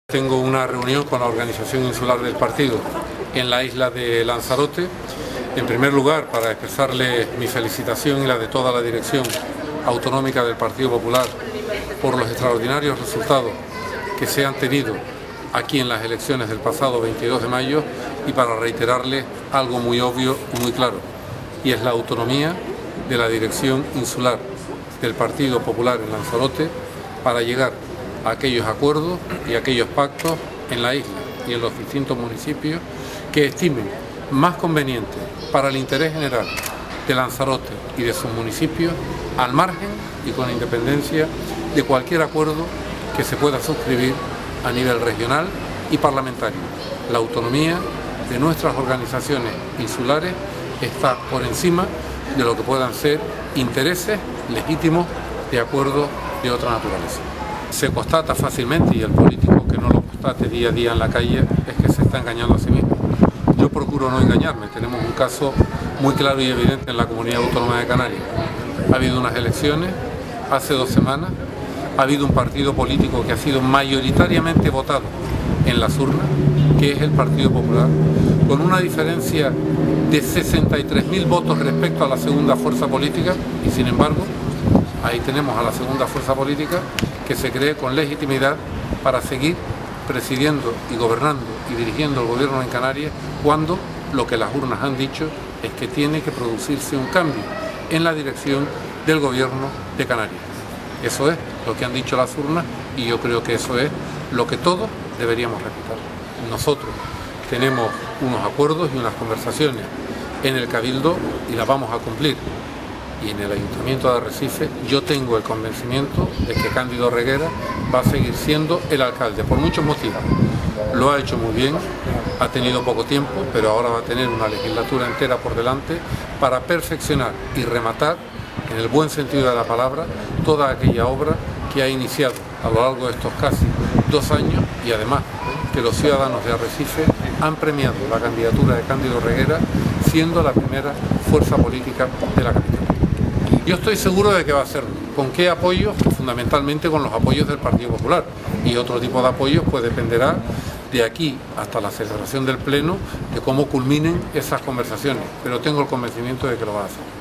Tengo una reunión con la organización insular del partido en la isla de Lanzarote, en primer lugar para expresarle mi felicitación y la de toda la dirección autonómica del Partido Popular por los extraordinarios resultados que se han tenido aquí en las elecciones del pasado 22 de mayo y para reiterarle algo muy obvio y muy claro, y es la autonomía de la dirección insular del Partido Popular en Lanzarote para llegar a aquellos acuerdos y aquellos pactos en la isla y en los distintos municipios que estimen más conveniente para el interés general de Lanzarote y de sus municipios, al margen y con independencia de cualquier acuerdo que se pueda suscribir a nivel regional y parlamentario. La autonomía de nuestras organizaciones insulares está por encima de lo que puedan ser intereses legítimos de acuerdos de otra naturaleza. Se constata fácilmente, y el político que no lo constate día a día en la calle es que se está engañando a sí mismo. Yo procuro no engañarme. Tenemos un caso muy claro y evidente en la Comunidad Autónoma de Canarias. Ha habido unas elecciones hace 2 semanas, ha habido un partido político que ha sido mayoritariamente votado en las urnas, que es el Partido Popular, con una diferencia de 63.000 votos respecto a la segunda fuerza política, y sin embargo, ahí tenemos a la segunda fuerza política que se cree con legitimidad para seguir presidiendo y gobernando y dirigiendo el gobierno en Canarias, cuando lo que las urnas han dicho es que tiene que producirse un cambio en la dirección del gobierno de Canarias. Eso es lo que han dicho las urnas y yo creo que eso es lo que todos deberíamos respetar. Nosotros tenemos unos acuerdos y unas conversaciones en el Cabildo y las vamos a cumplir. Y en el Ayuntamiento de Arrecife yo tengo el convencimiento de que Cándido Reguera va a seguir siendo el alcalde, por muchos motivos. Lo ha hecho muy bien, ha tenido poco tiempo, pero ahora va a tener una legislatura entera por delante para perfeccionar y rematar, en el buen sentido de la palabra, toda aquella obra que ha iniciado a lo largo de estos casi 2 años y además que los ciudadanos de Arrecife han premiado la candidatura de Cándido Reguera siendo la primera fuerza política de la capital. Yo estoy seguro de que va a hacerlo. ¿Con qué apoyo? Fundamentalmente con los apoyos del Partido Popular. Y otro tipo de apoyos pues dependerá de aquí hasta la celebración del Pleno, de cómo culminen esas conversaciones. Pero tengo el convencimiento de que lo va a hacer.